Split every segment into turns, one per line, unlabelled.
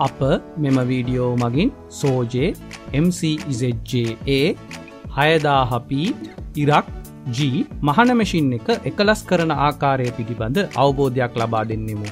අප මෙම වීඩියෝ මගින් සෝජේ MCZJA 6000P ඉරක් G මහන මැෂින් එක එකලස් කරන ආකාරය පිළිබඳ අවබෝධයක් ලබා දෙන්නෙමු.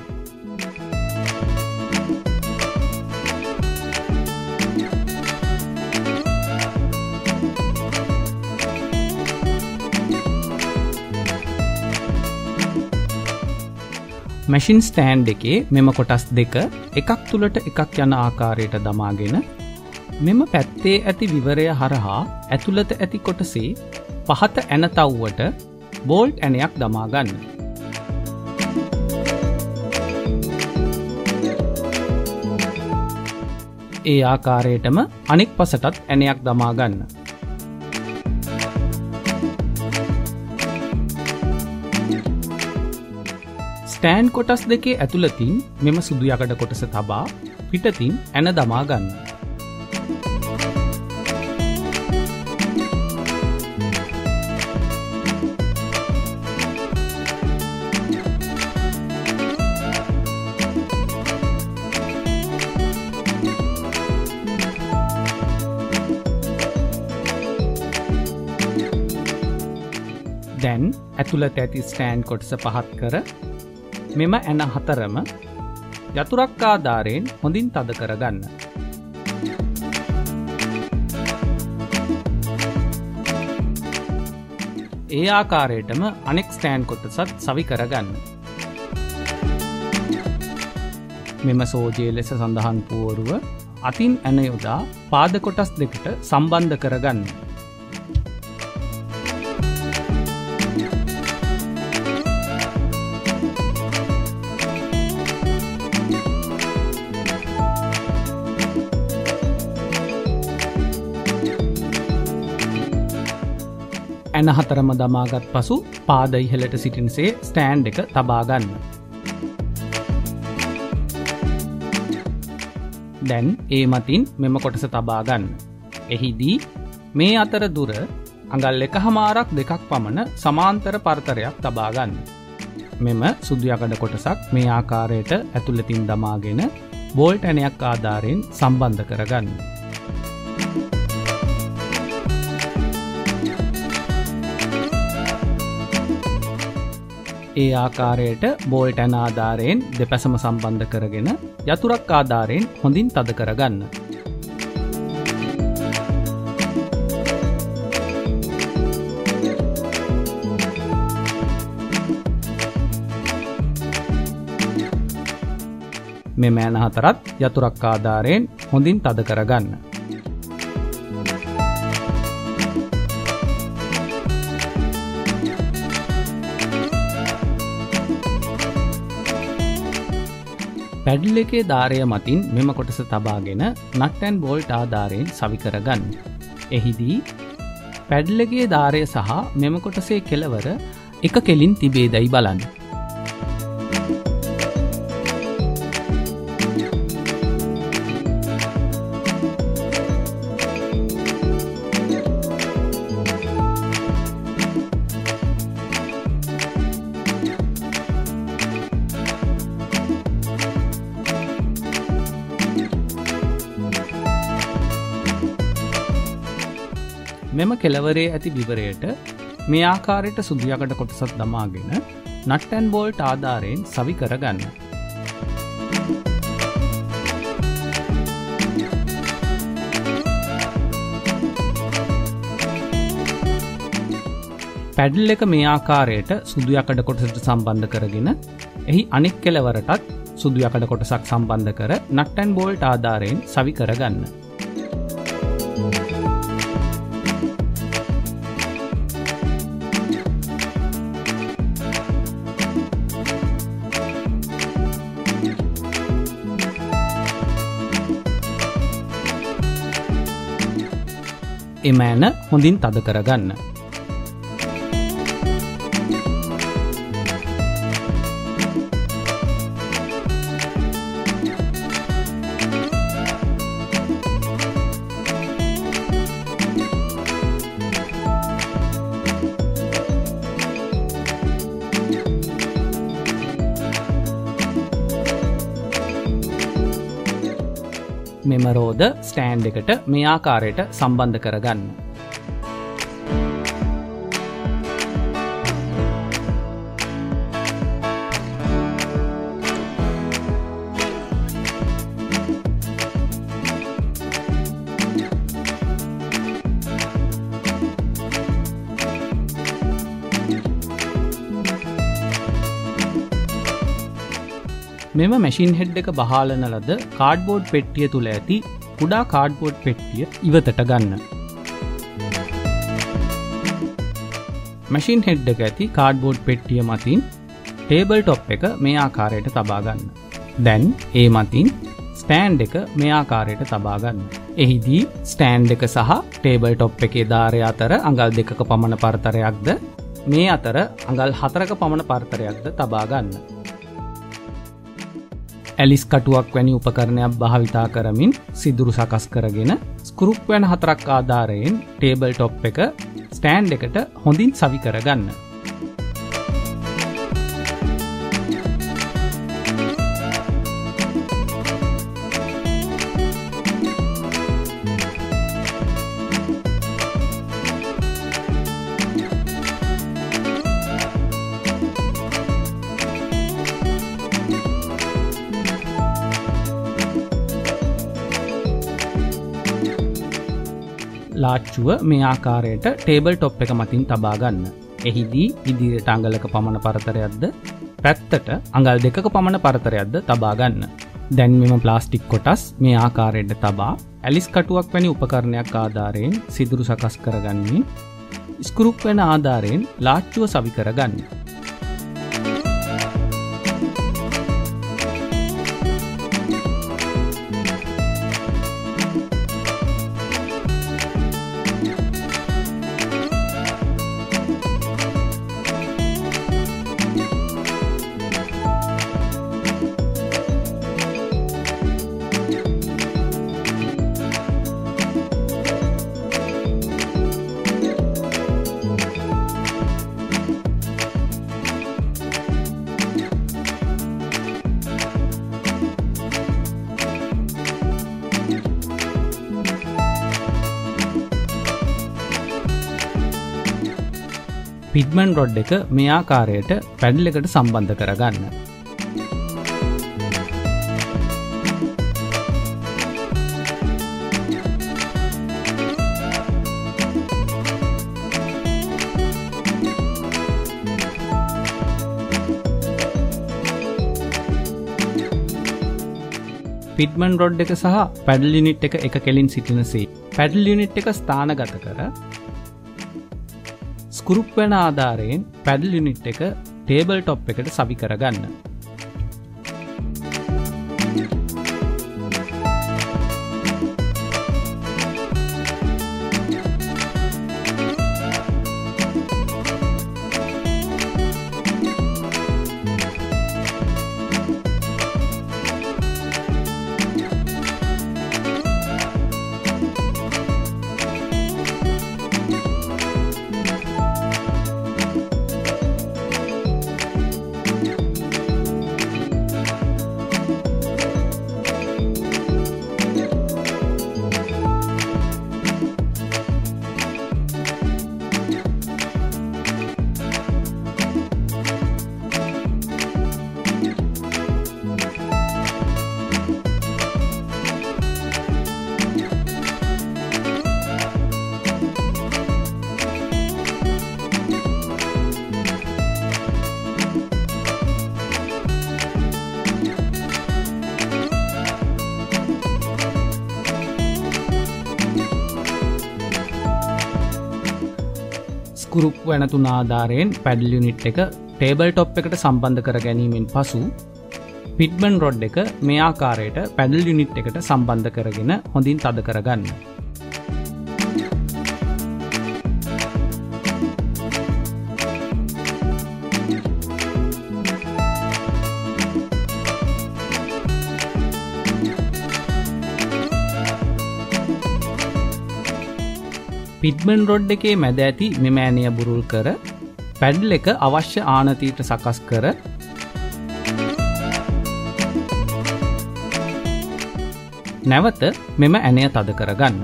මැෂින් ස්ටෑන්ඩ් එකේ මෙම කොටස් දෙක එකක් තුලට එකක් යන ආකාරයට දමාගෙන මෙම පැත්තේ ඇති විවරය හරහා ඇතුළත ඇති කොටසේ පහත ඇන තව්වට බෝල්ට් ඇණයක් දමා ගන්න. ඒ ආකාරයටම අනෙක් පසටත් ඇණයක් දමා ගන්න. ස්ටෑන්ඩ් කොටස් දෙකේ ඇතුළතින් මෙම සුදු යකඩ කොටස තබා පිටතින් ඇන දමා ගන්න. දැන් ඇතුළත ඇති ස්ටෑන්ඩ් කොටස පහත් කර මෙම ඇන හතරම යතුරක්කාධාරයෙන් හොඳින් තද කරගන්න. ඒ ආකාරයටම අනෙක් ස්ටෑන්ඩ් කොටසත් සවි කරගන්න. මෙම සෝජයේ ලෙස සඳහන් පුවරුව අතින් ඇන යොදා පාද කොටස් දෙකට සම්බන්ධ කරගන්න. ඇන හතරම දමාගත් පසු පාද ඉහළට සිටින්සේ ස්ටෑන්ඩ් එක තබා ගන්න. දැන් ඒ මතින් මෙම කොටස තබා ගන්න. එහිදී මේ අතර දුර අඟල් 1.5 දෙකක් පමණ සමාන්තර පරතරයක් තබා ගන්න. මෙම සුදු යකඩ කොටසක් මේ ආකාරයට ඇතුළතින් දමාගෙන බෝල්ට් ඇණයක් ආධාරයෙන් සම්බන්ධ කරගන්න. ඒ ආකාරයට බෝල්ට් ඇන ආධාරයෙන් දෙපැසම සම්බන්ධ කරගෙන යතුරක් ආධාරයෙන් හොඳින් තද කරගන්න. මෙම ඇන හතරත් යතුරක් ආධාරයෙන් හොඳින් තද කරගන්න. පැඩල් එකේ ධාරය මතින් මෙම කොටස තබාගෙන නට් ඇන්ඩ් බෝල්ට් ආධාරයෙන් සවි කරගන්න. එහිදී පැඩල් එකේ ධාරය සහ මෙම කොටසේ කෙළවර එක කෙලින් තිබේදයි බලන්න. මෙම කෙළවරේ ඇති විවරයට මේ ආකාරයට සුදු යකඩ කොටසක් දමාගෙන නට් ඇන්ඩ් බෝල්ට් ආධාරයෙන් සවි කරගන්න. පැඩල් එක මේ ආකාරයට සුදු යකඩ කොටසට සම්බන්ධ කරගෙන එහි අනෙක් කෙළවරටත් සුදු යකඩ කොටසක් සම්බන්ධ කර නට් ඇන්ඩ් බෝල්ට් ආධාරයෙන් සවි කරගන්න. එම ඇන හොඳින් තද කරගන්න. මෙම රෝද ස්ටෑන්ඩ් එකට මේ ආකාරයට සම්බන්ධ කරගන්න. මෙම මැෂින් හෙඩ් එක බහාලන ලද කාඩ්බෝඩ් පෙට්ටිය තුළ ඇති කුඩා කාඩ්බෝඩ් පෙට්ටිය ඉවතට ගන්න. මැෂින් හෙඩ් එක ඇති කාඩ්බෝඩ් පෙට්ටිය මතින් ටේබල් ටොප් එක මේ ආකාරයට තබා ගන්න. දැන් ඒ මතින් ස්ටෑන්ඩ් එක මේ ආකාරයට තබා ගන්න. එහිදී ස්ටෑන්ඩ් එක සහ ටේබල් ටොප් එකේ දාරය අතර අඟල් 2ක පමණ පරතරයක්ද මේ අතර අඟල් 4ක පමණ පරතරයක්ද තබා ගන්න. ඇලිස් කටුවක් වැනි උපකරණයක් භාවිතා කරමින් සිදුරු සකස් කරගෙන ස්ක්‍රූප් වැන 4ක් ආධාරයෙන් ටේබල් ටොප් එක ස්ටෑන්ඩ් එකට හොඳින් සවි කරගන්න. ලාච්චුව මේ ආකාරයට ටේබල් ටොප් එක මතින් තබා ගන්න. එහිදී ඉදිරියට අඟලක පමණ පරතරයක්ද පැත්තට අඟල් 2ක පමණ පරතරයක්ද තබා ගන්න. දැන් මෙම ප්ලාස්ටික් කොටස් මේ ආකාරයට තබා ඇලිස් කටුවක් වැනි උපකරණයක් ආධාරයෙන් සිදුරු සකස් කරගනිමින් ස්ක්‍රූප් වෙන ආධාරයෙන් ලාච්චුව සවි කරගන්න. පිට්මන් රොඩ් එක මේ ආකාරයට පැඩල් එකට සම්බන්ධ කරගන්න. පිට්මන් රොඩ් එක සහ පැඩල් යුනිට් එක එක කෙලින් සිටිනසේ පැඩල් යුනිට් එක ස්ථානගත කර ස්ක්‍රූප් වෙන ආධාරයෙන් පැඩල් යුනිට් එක ටේබල් ටොප් එකට සවි කරගන්න. ස්ක්‍රූප් වෙන 3 ආධාරයෙන් පැඩල් යුනිට් එක ටේබල් ටොප් එකට සම්බන්ධ කර ගැනීමෙන් පසු පිට්මන් රොඩ් එක මේ ආකාරයට පැඩල් යුනිට් එකට සම්බන්ධ කරගෙන හොඳින් තද කරගන්න. පිට්මන් රොඩ් එකේ මැද ඇති මෙම ඇණය බුරුල් කර පැඩල් එක අවශ්‍ය ආනතියට සකස් කර නැවත මෙම ඇණය තද කරගන්න.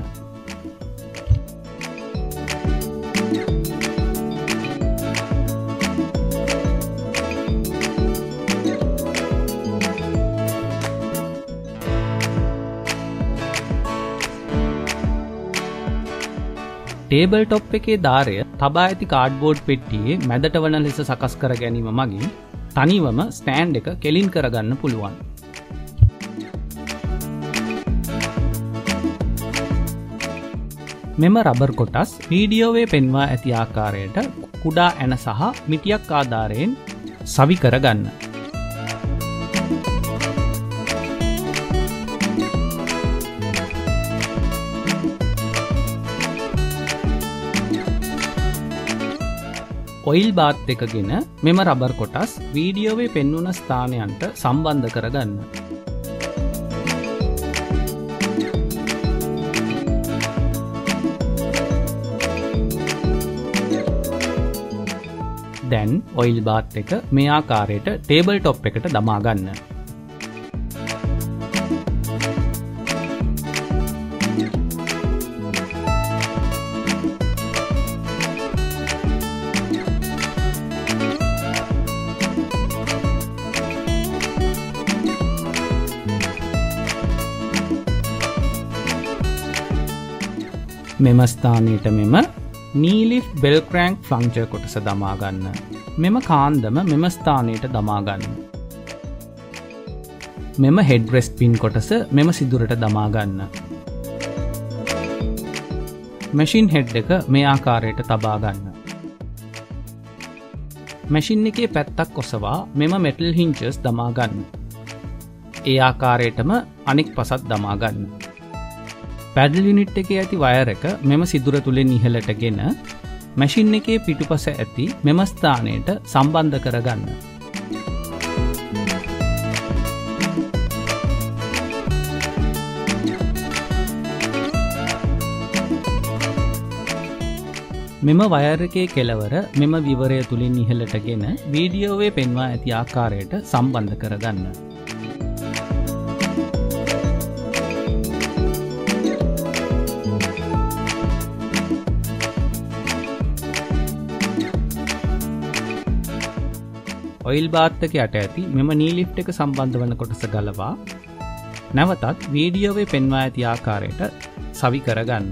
ටේබල් ටොප් එකේ දාරය තබා ඇති කාඩ්බෝඩ් පෙට්ටියේ මැදට වන ලෙස සකස් කර ගැනීම මගින් තනිවම ස්ටෑන්ඩ් එක කෙලින් කරගන්න පුළුවන්. මෙම රබර් කොටස් වීඩියෝවේ පෙන්වා ඇති ආකාරයට කුඩා ඇන සහ මිටියක් ආධාරයෙන් සවි කරගන්න. ඔයිල් බාත් එකගෙන මෙම රබර් කොටස් වීඩියෝවේ පෙන්වුන ස්ථානයන්ට සම්බන්ධ කරගන්න. දැන් ඔයිල් බාත් එක මේ ආකාරයට ටේබල් ටොප් එකට දමා ගන්න. මෙම ස්ථානයට මෙම නීලිෆ් බෙල් ක්‍රෑන්ක් ෆ්ලංචර් කොටස දමා ගන්න. මෙම කාන්දම මෙම ස්ථානයට දමා ගන්න. මෙම හෙඩ් රෙස්ට් පින් කොටස මෙම සිදුරට දමා ගන්න. මැෂින් හෙඩ් එක මේ ආකාරයට තබා ගන්න. මැෂින් එකේ පැත්තක් ඔසවා මෙම මෙටල් හින්චස් දමා ගන්න. ඒ ආකාරයටම අනෙක් පසත් දමා ගන්න. පැඩල් යුනිට් එකේ ඇති වයර් එක මෙම සිදුර තුලින් ඉහළටගෙන මැෂින් එකේ පිටුපස ඇති මෙම ස්ථානයට සම්බන්ධ කරගන්න. මෙම වයර් එකේ කෙළවර මෙම විවරය තුලින් ඉහළටගෙන වීඩියෝවේ පෙන්වා ඇති ආකාරයට සම්බන්ධ කරගන්න. ඔයිල් බාත් එක යට ඇති මෙම නීලිෆ්ට් එක සම්බන්ධ වන කොටස ගලවා නැවතත් වීඩියෝවේ පෙන්වා ඇති ආකාරයට සවි කරගන්න.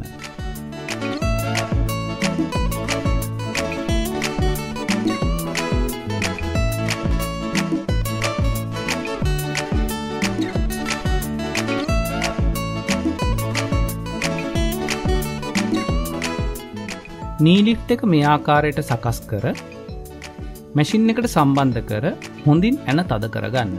නීලිෆ්ට් එක මේ ආකාරයට සකස් කර මැෂින් එකට සම්බන්ධ කර හොඳින් ඇන තද කරගන්න.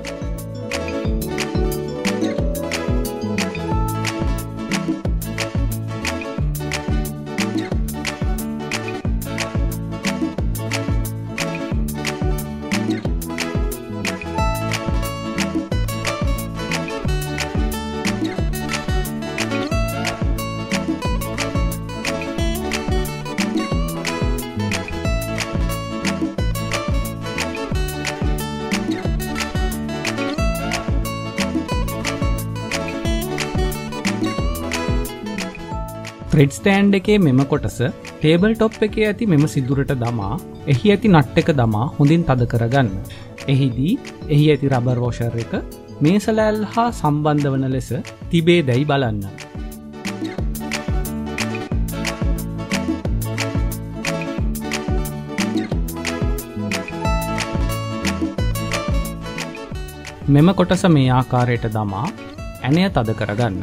ත්‍රෙඩ් ස්ටෑන්ඩ් එකේ මෙම කොටස ටේබල් ටොප් එකේ ඇති මෙම සිදුරට දමා එහි ඇති නට් එක දමා හොඳින් තද කරගන්න. එහිදී එහි ඇති රබර් වොෂර් එක මේස ලෑල්ල හා සම්බන්ධ වන ලෙස තිබේදැයි බලන්න. මෙම කොටස මේ ආකාරයට දමා ඇණය තද කරගන්න.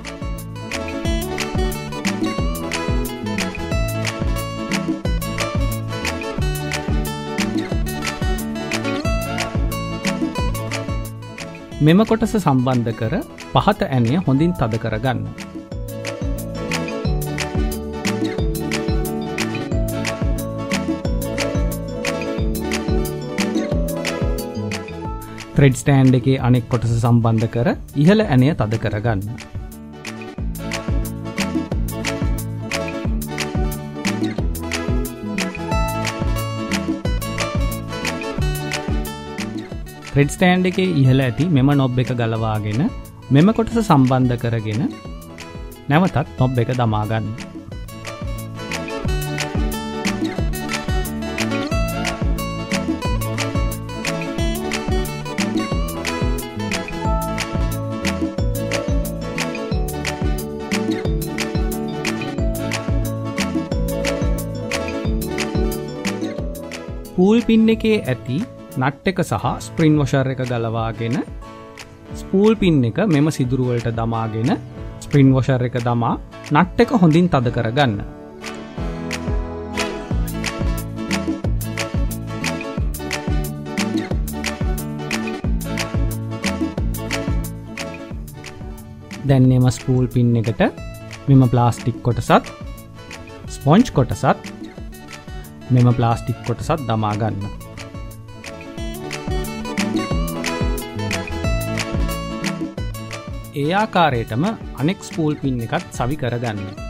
මෙම කොටස සම්බන්ධ කර පහත ඇණය හොඳින් තද කරගන්න. ත්‍රෙඩ් ස්ටෑන්ඩ් එකේ අනෙක් කොටස සම්බන්ධ කර ඉහළ ඇණය තද කරගන්න. ත්‍රෙඩ් ස්ටෑන්ඩ් එකේ ඉහළ ඇති මෙම නොබ් එක ගලවාගෙන මෙම කොටස සම්බන්ධ කරගෙන නැවතත් නොබ් එක දමා ගන්න. ස්පූල් පින් එකේ ඇති නට් එක සහ ස්ප්‍රින් වොෂර් එක ගලවාගෙන ස්පූල් පින් එක මෙම සිදුරු වලට දමාගෙන ස්ප්‍රින් වොෂර් එක දමා නට් එක හොඳින් තද කරගන්න. දැන් එම ස්පූල් පින් එකට මෙම ප්ලාස්ටික් කොටසත් ස්පොන්ජ් කොටසත් මෙම ප්ලාස්ටික් කොටසත් දමා ගන්න. ඒ ආකාරයටම අනෙක් ස්පූල් පින් එකත් සවි කරගන්න.